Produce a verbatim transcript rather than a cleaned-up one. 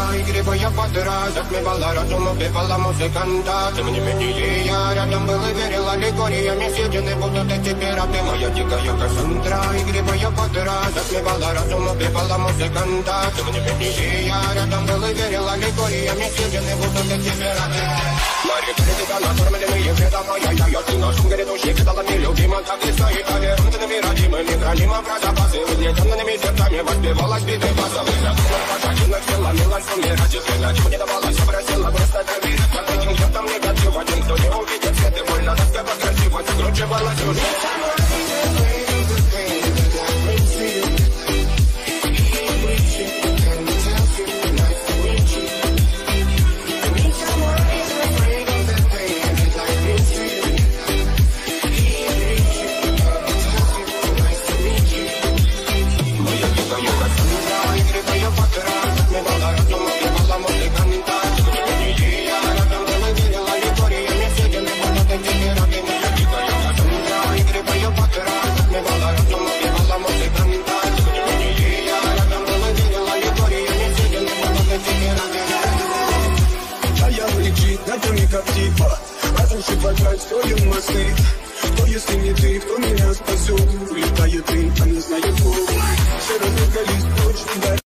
игривая подра затмевала разум, убивала музыканта. Тем не менее я рядом был и верил аллегориями съедены будут эти пираты. Моя дикая Кассандра, игривая подра затмевала разум, убивала музыканта. Тем не менее я рядом был и верил аллегориями съедены будут эти пираты. Мария, ты тебя накормленные беда моя, я ее ты на шум грядущий кидала нелюбима, так и стоит повернутыми родимыми, хранима про запасы, угнетенными сердцами воспевалась биты басовых. Пошаченных ломилась умирать, и зря чего не давалась, просила просто доверять, как этим где-то негатив, один, кто не увидит свет, и больно насколько красиво, закручивалась уже. Как типа, разруши подрать, строим мосты. Кто если не ты, кто меня спасет? Улетает дым, а не знает кто. Все равно горит, точно.